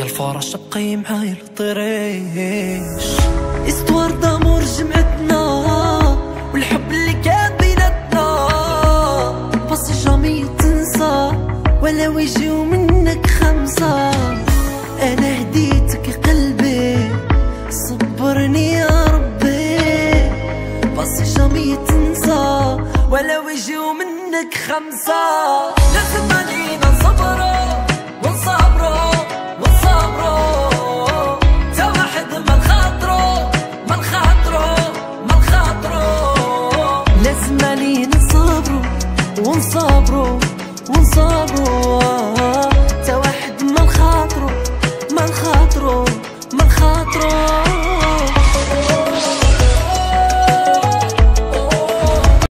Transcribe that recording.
يا الفرش بقي معايا الطريش. استوار دامور جمعتنا والحب اللي كان بيناتنا، بس جامي تنسى ولو يجيو منك خمسة. انا هديتك قلبي صبرني يا ربي، بس جامي تنسى ولو يجيو منك خمسة. لازم علينا نصبروا ونصبروا ونصبروا، تا واحد ما نخاطروا ما نخاطروا ما نخاطروا. لازم علينا نصبروا ونصبروا ونصبروا.